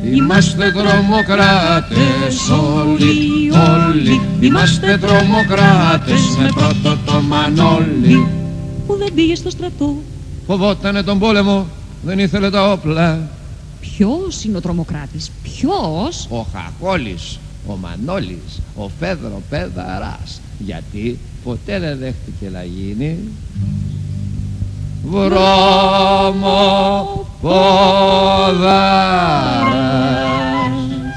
Είμαστε τρομοκράτες όλοι, όλοι. Είμαστε τρομοκράτες με πρώτο το Μανώλη, που δεν πήγε στο στρατό. Φοβότανε τον πόλεμο, δεν ήθελε τα όπλα. Ποιος είναι ο τρομοκράτης, ποιος? Ο Χακόλης, ο Μανώλης, ο Φέδρο Πέδαρας. Γιατί ποτέ δεν δέχτηκε να γίνει βρωμοπόδαρας.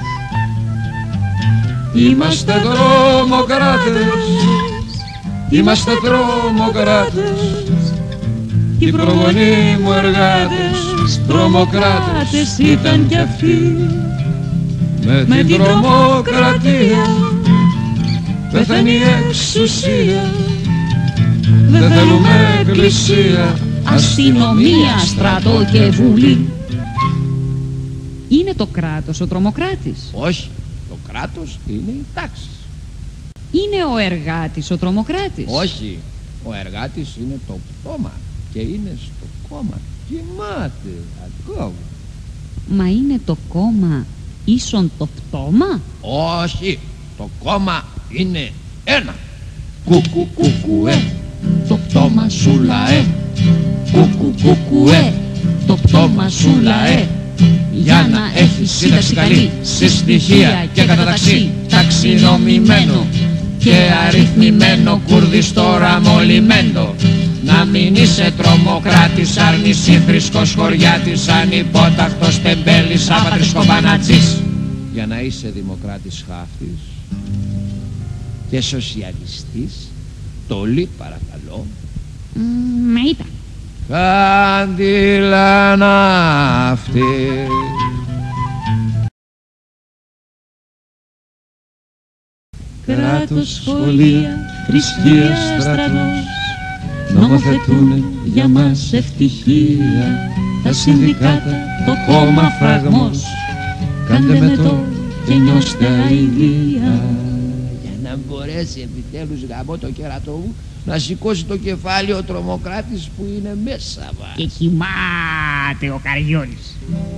Είμαστε τρομοκράτες, είμαστε τρομοκράτες. Οι προγονείς μου εργάτες, τρομοκράτες ήταν κι αυτοί. Με την τρομοκρατία πεθαίνει η εξουσία. Δεν θέλουμε εκκλησία, αστυνομία, στρατό και βουλή. Είναι το κράτος ο τρομοκράτης? Όχι, το κράτος είναι η τάξη. Είναι ο εργάτης ο τρομοκράτης? Όχι, ο εργάτης είναι το πτώμα και είναι στο κόμμα. Κοιμάται ακόμα. Μα είναι το κόμμα ίσον το πτώμα? Όχι, το κόμμα είναι ένα. Κουκου κουκουέ, το πτώμα σου λαέ. Κουκου κουκουέ, το πτώμα σου λαέ. Για να έχει σύνταξη καλή, σε στοιχεία και καταταξή, ταξινομημένο και αριθμημένο, κουρδιστόρα μολυμένο. Να μην είσαι τρομοκράτης, άρνηση θρησκός χωριάτης, ανυπότακτος τεμπέλης, άπατρης κομπανατζής. Για να είσαι δημοκράτης χάφτης και σοσιαλιστής, τολί παρακαλώ. Με ήταν. Κάντιλα ναύτη. Κράτος, σχολεία, θρησκεία, στρατός νομοθετούνε για μας ευτυχία. Τα συνδικάτα, το κόμμα φραγμός, κάντε με το και νιώστε αηδία. Για να μπορέσει επιτέλους γαμώ το κερατό μου να σηκώσει το κεφάλι ο τρομοκράτης που είναι μέσα μας. Και κοιμάται ο Καριόλης.